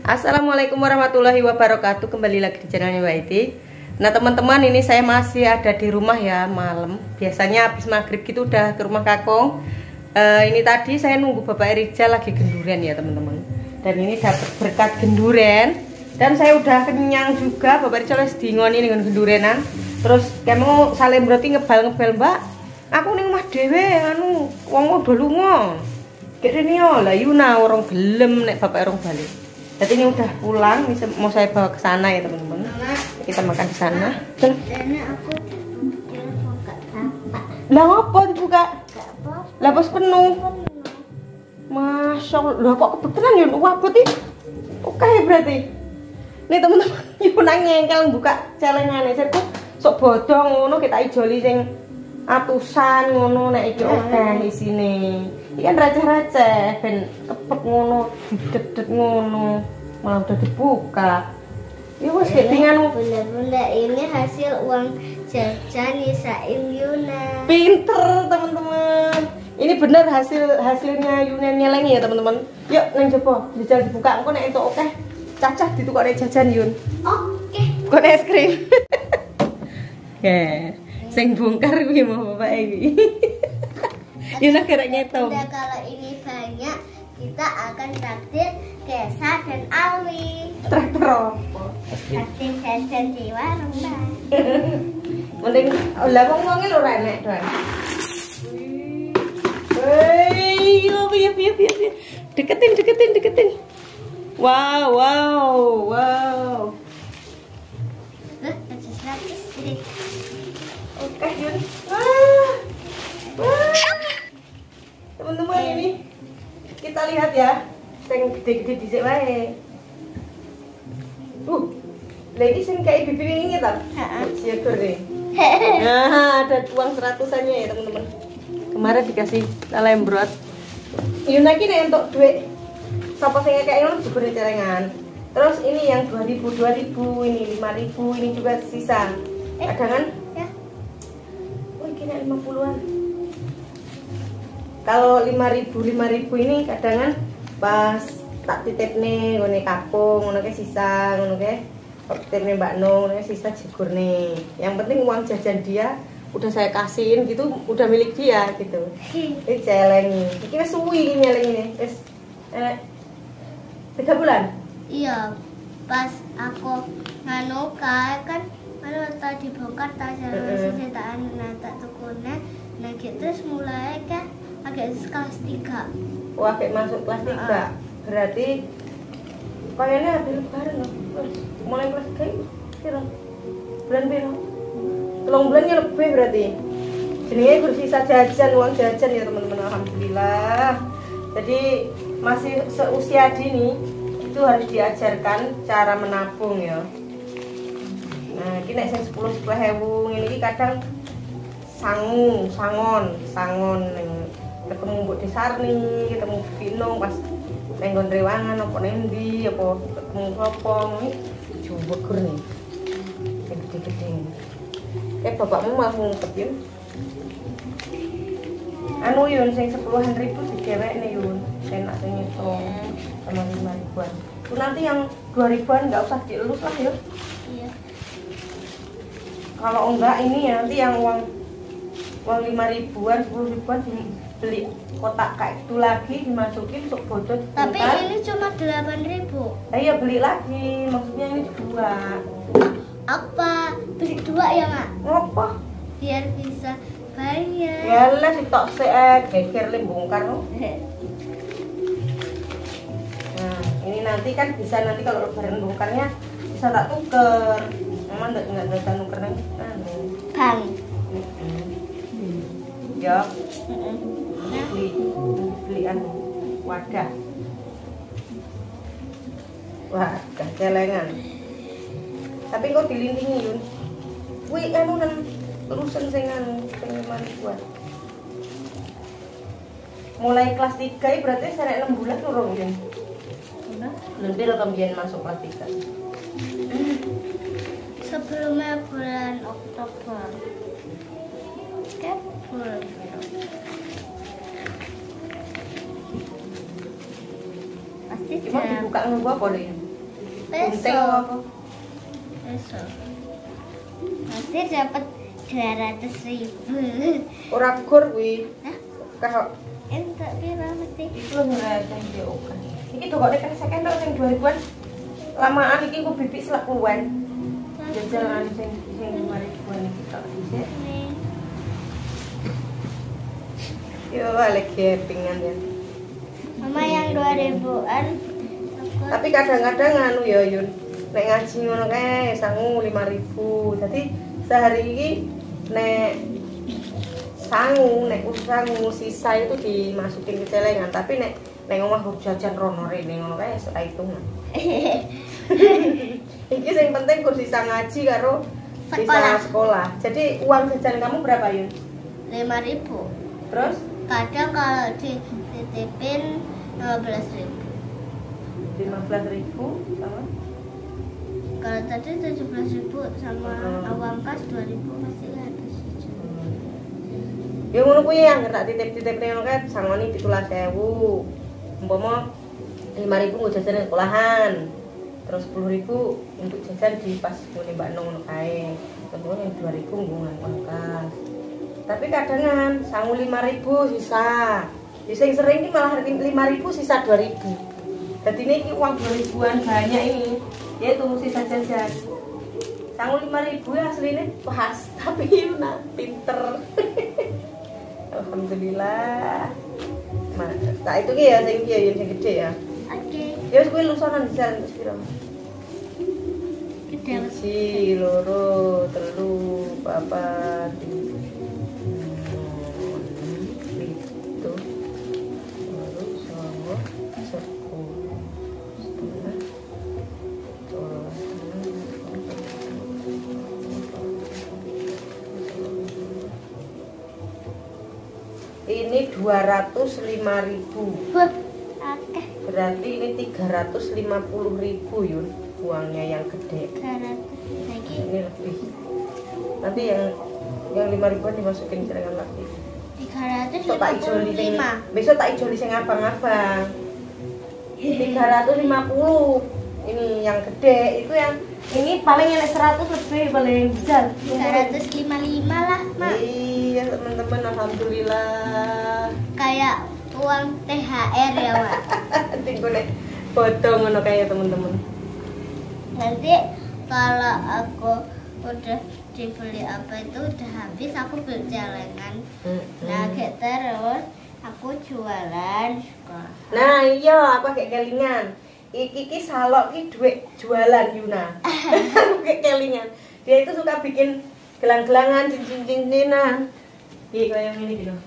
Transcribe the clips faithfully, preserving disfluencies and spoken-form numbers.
Assalamualaikum warahmatullahi wabarakatuh. Kembali lagi di channelnya Mbak Iti. Nah teman-teman, ini saya masih ada di rumah ya, malam. Biasanya habis maghrib gitu udah ke rumah Kakong. uh, Ini tadi saya nunggu Bapak Rijal lagi genduren ya teman-teman. Dan ini dapat berkat genduren. Dan saya udah kenyang juga. Bapak Rijal wis dingoni dengan gendurenan. Terus kamu saling berarti ngebal-ngebal, Mbak. Aku ning omah dhewe anu wong udah lunga. Kene yo lah Yuna orang gelem nek bapak orang balik. Jadi ini udah pulang, mau saya bawa ke sana ya teman-teman. Kita makan di sana. Karena aku buka bapak. Lah apa dibuka? Lah bos penuh. Masya Allah, kok kebetulan ya wabut ih. Oke berarti. Nih teman-teman, Yuna ngengkel buka celengane. Saya kok sok bodong ngono kita ijoli sing atusan ngono nek iki oke isine. Iki kan receh-receh ben kepek ngono, didedet ngono. Malah udah dibuka. Ya wis dengan bunda-bunda ini hasil uang jajan Nisaim Yuna. Pinter teman-teman. Ini bener hasil hasilnya Yuna nyelengi ya teman-teman. Yuk nang jopo jajal dibuka engko nek entuk oke. Cacah ditukokne jajan Yun. Oke. Kon es krim. Oke. Sing bongkar kuwi mau bapak iki. Yuna kira nyetom. Bunda, kalau ini banyak kita akan traktir Kesa dan Alwi. Traktor apa? Traktir jajan di warung Mbak. Mending lah wong-wonge lho ra enek doan. Hei, yo piye piye piye. Deketin deketin deketin. Wow, wow, wow. Loh, ada seratus jadi. Oke, Yun. Wah. Wah. Teman-teman ini kita lihat ya. Sing gede-gede dhisik wae. Uh. Lagi sing kayak bibir ini ta? Heeh. Syukur deh. Nah, ada uang seratusannya ya, teman-teman. Kemarin dikasih lembrot. Yuna iki nek entuk duit sapa sing kayak ngono jebule celengan. Terus ini yang dua ribu, dua ribu, ini lima ribu, ini juga sisa. Cadangan? Ya. Wih, kira lima puluhan. Kalau lima ribu, lima ribu ini cadangan pas tak titipne ngene kapung, ngono ke sisa, ngono ke. Tak titipne Mbak Nung, ngono sisa jegurne. Yang penting uang jajan dia udah saya kasihin gitu, udah milik dia gitu. Ini celengi. Iki wis suwi nyelengine. Wis eh tiga bulan. Iya, pas aku nganu kae kan anu tadi bongkar tak jalan sisi tak anu tak tukune. Nah gitu terus mulai kan agak kelas tiga. Wah, kayak masuk kelas tiga. Berarti kayaknya habis lebaran loh. Mulai kelas tiga piro? Bulan piro? Telung bulannya lebih berarti. Jenenge bersisa jajan, uang jajan ya teman-teman, alhamdulillah. Jadi masih seusia dini itu harus diajarkan cara menabung ya. Nah, ini nek sing sepuluh sepuluh ewu ini kadang sangu, sangon, sangon ning ketemu Mbok Desarni, ketemu Vino pas neng Gondrewangan apa nendi apa ketemu Klopong iki jumbegur nih. Gede-gede. Eh bapakmu malah ngumpet Yun. Anu Yun sing sepuluhan ribu digewekne Yun. Enak sing ngitung sama lima ribuan. Itu nanti yang dua ribuan nggak usah dielus lah Yun. Iya. Kalau enggak ini ya nanti yang uang uang lima ribuan, sepuluh ribuan beli kotak kayak itu lagi dimasukin untuk bodoh. Tapi ini cuma delapan ribu. Eh, iya beli lagi, maksudnya ini dua. Apa beli dua ya Mak? Ngopo? Biar bisa banyak. Ya lah si tok sik geger le bongkar no. Nah, ini nanti kan bisa nanti kalau lebaran bongkarnya bisa tak tuker. Memang enggak enggak ada nuker nang anu. Bang. Ya. Beli beli anu wadah. Wadah celengan. Tapi kok dilindungi Yun. Kuwi anu nang terusan sing anu sing ribuan. Mulai kelas tiga berarti saya enam bulan urung Yun. Udah, nanti lo tambahin masuk kelas tiga. Sebelumnya bulan Oktober. Oke, bulan pasti Cuma dibuka nunggu apa deh? gunting apa? Peso. Nanti dapat dua ratus ribu. Ora gur kuwi. Hah? Kah Entak pira mesti? iku ora sing oke. Iki dokone kan second tok sing dua ribuan. Lamaan iki ku bibik selak puluhan. Jajalan sing sing lima ribuan iki tok dhisik. Yo balik kepingan ya. Mama yang dua ribuan. Tapi kadang-kadang anu ya Yun. Nek ngaji ngono kae sangu lima ribu. Dadi sehari iki nek sangu nek sangu sisa itu dimasukin ke celengan, tapi nek nek omah jajan rono rene ngono kae ora hitungan. Iki sing penting kur sisa ngaji karo sisa sekolah. Jadi uang jajan kamu berapa Yun? lima ribu. Terus Kadang kalau dititipin lima belas ribu. lima belas ribu sama? Kalau tadi tujuh belas ribu sama Oh. uang kas dua ribu pasti ada sih. Ya ngono kuwi yang tak titip-titip ngono kae sangoni pitulas ewu. Umpama lima ribu nggo jajan sekolahan. Terus sepuluh ribu untuk jajan di pas ngene Mbak Nong ngono kae. Tentunya yang dua ribu nggo uang kas. Tapi kadangan sangu lima ribu sisa. Ya sing sering iki malah lima ribu sisa dua ribu. Jadi ini uang dua ribuan banyak ini. Yaitu sisa jajan. Sangu lima ribu ya aslinya pas, tapi Yuna pinter. Alhamdulillah. Nah, tak itu ki ya sing ki ya sing gede ya. Oke. Ya wis kuwi lusonan jalan terus piro? Gede banget. Siji, loro, telu, papat, pitu, loro, songo, sepuluh, setengah, dua, ini dua ratus lima ribu. Wah, oke. Berarti ini tiga ratus lima puluh ribu Yun, uangnya yang gede. tiga ratus lagi. Ini lebih. Nanti yang yang lima ribuan dimasukin celengan lagi. tiga ratus Besok tak lima ijoli puluh sing lima. besok tak ijoli sing abang-abang. tiga ratus lima puluh. Ini yang gede, itu yang ini paling yang seratus lebih paling besar. tiga ratus lima puluh lima lah, Mak. Iya, teman-teman alhamdulillah. Kayak uang T H R ya, Mak. Nanti gue nek foto ngono kayak teman-teman. Nanti kalau aku udah dibeli apa itu udah habis, aku beli celengan. Nah, kayak terus aku jualan sekolah. Nah, iya, aku kayak kelingan. Iki ki salok ki duit jualan Yuna. Aku kayak kelingan. Dia itu suka bikin gelang-gelangan, cincin-cincinan. Iki kayak ini gitu.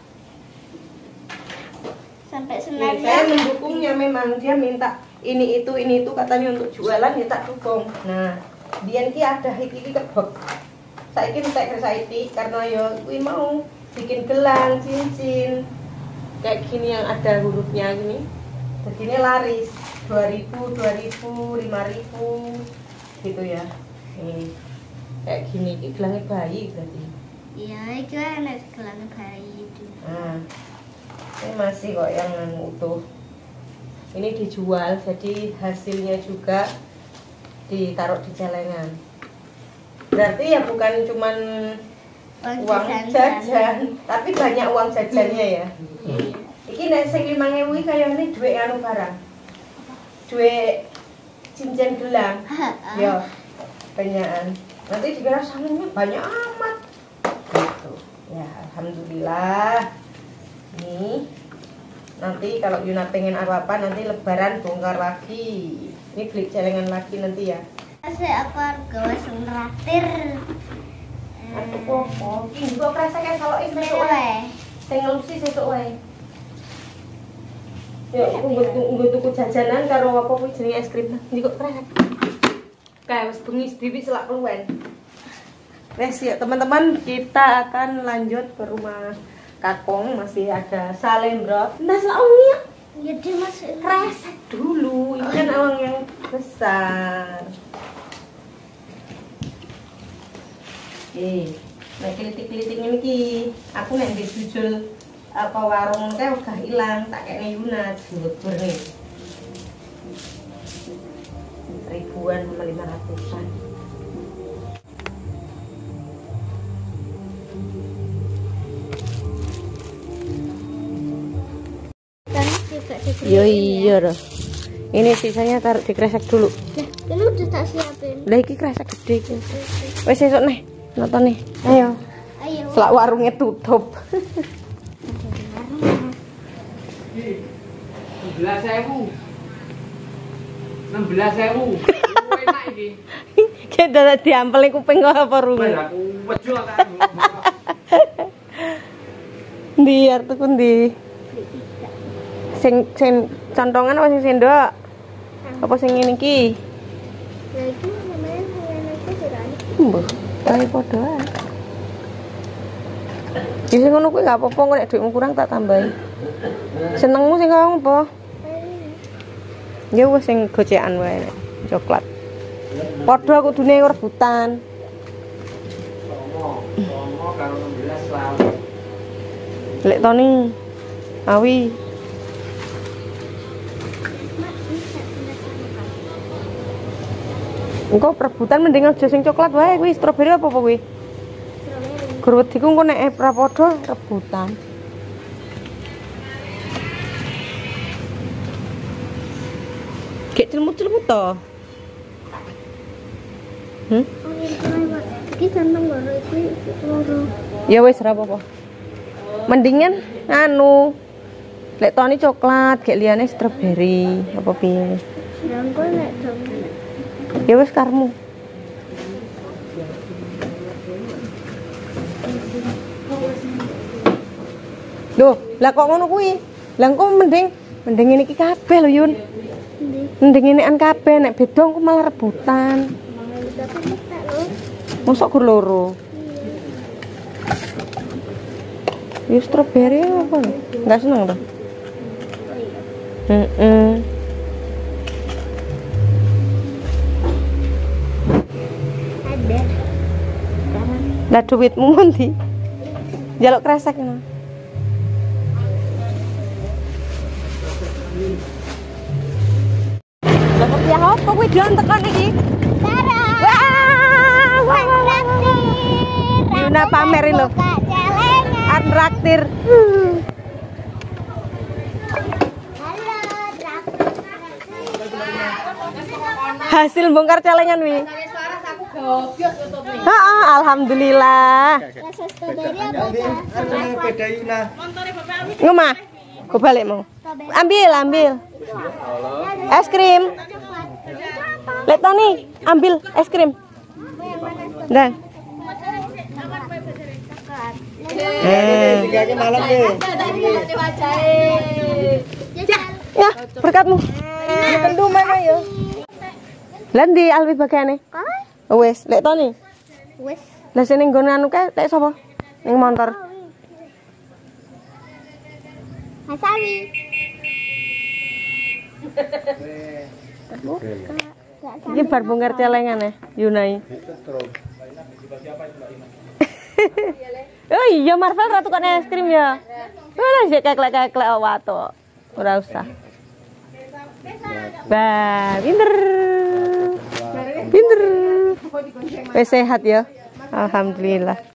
Sampai Nih, sebenarnya saya mendukungnya memang dia minta ini itu ini itu katanya untuk jualan ya tak dukung. Nah, dia ki ada iki ki kebek. Saiki entek kersa iki karena ya kuwi mau bikin gelang, cincin. Kayak gini yang ada hurufnya gini. Begini laris dua ribu, dua ribu, lima ribu gitu ya. Nih. Kayak gini, ini gelangnya bayi berarti. iya, itu anak gelang bayi itu. Nah, ini masih kok yang utuh. Ini dijual, jadi hasilnya juga ditaruh di celengan. Berarti ya bukan cuman uang jajan, tapi banyak uang jajannya ya. Iki nek sing lima ewu iki kayane dhuwit anu barang. Dhuwit cincin gelang. Yo, banyakan. Nanti dikira sangunya banyak amat. Gitu. Ya, alhamdulillah. Nih. Nanti kalau Yuna pengen apa-apa nanti lebaran bongkar lagi. Ini beli celengan lagi nanti ya. Saya aku harus ngeraktir. Aku popo. Iki kok kerasa kayak kalau is besok wae. Sing ngelusi sesuk wae. Yo, aku nggo tuku jajanan karo apa kuwi jenenge es krim. Iki kok kerasa. Kayak wis bengi sedhiwit selak keluwen. Wes ya teman-teman, kita akan lanjut ke rumah Kakong, masih ada salembrot. Nah, selaunya Ya dia masih kresek dulu. Ini kan awang yang besar. Eh, nah kelitik-kelitik ini ki, aku nek dijujul apa warung teh udah hilang, tak kene Yuna jebur nih. ribuan sama lima ratusan. Yo iya loh. Ini sisanya taruh di kresek dulu. Nah, ini udah tak siapin. Lah iki kresek gede iki. Wis sesuk nih, nonton nih. Ayo. Ayo. Selak warungnya tutup. enam belas ribu. enam belas ribu. Enak iki. Kita diampel kuping kok apa rungu. Aku wejo kan. Ndi arep ndi? Sing sing cantongan apa sing sendok? Apa sing ngene iki? Nah, itu namanya anakku dirani. Mbah, kae padha ae. Iki ngono kuwi gak apa-apa kok nek dhuwitmu kurang tak tambahi. Senengmu sing kaya apa? Ya wis sing gocekan wae nek coklat. Padha kudune rebutan. Somo, somo karo enam belas lawan. Lek Toni. Awi. Engko rebutan mending aja sing coklat wae kuwi stroberi apa apa kuwi? Strawberry. Gur wedi ku engko nek ora padha rebutan. Gek celmut-celmut to. Hmm? Oh, ini lewat. Iki santang loro iki loro. Ya wis ora apa-apa. Mendingan anu lek Toni coklat, gek liyane stroberi apa piye. Lah engko nek dong. Ya wis karmu. Loh, lah kok ngono kuwi? Lah engko mending mending ngene iki kabeh lho Yun. Ndi? Mending ngenekan kabeh nek beda engko malah rebutan. Tapi nek tak lho. Mosok gur loro. Ya stroberi apa? Enggak seneng to? Oh iya. Heeh. Ada. Sekarang Lah duitmu ndi? Njaluk kresek ngono. Lah kok ya apa kuwi diontekon iki? Sarah. Wah, wah, wah, wah. Yuna pamerin lho. Kak celengan. Atraktir. Halo, traktor. Hasil bongkar celengan wi. Heeh, alhamdulillah. Rasa strawberry apa Kak? Beda Yuna. Ngomah. Go balik mau. Ambil, ambil. Es krim. Lek Toni, ambil es krim. Dah. Eh. Tiga malam deh. Ya, berkatmu. Tentu mana yo? Lah ndi alwi bagiane? Kok? Wes, lek Toni. Wes. Lah sing nggon anu kae lek sapa? Ning motor. Hasawi. Iki bar bongkar celengan ya, Yunai. Oh iya, Marvel ratu kan es krim ya. Ora sik keklek-keklek wato. Ora usah. Bah, pinter. Pinter. Wes sehat ya. Alhamdulillah.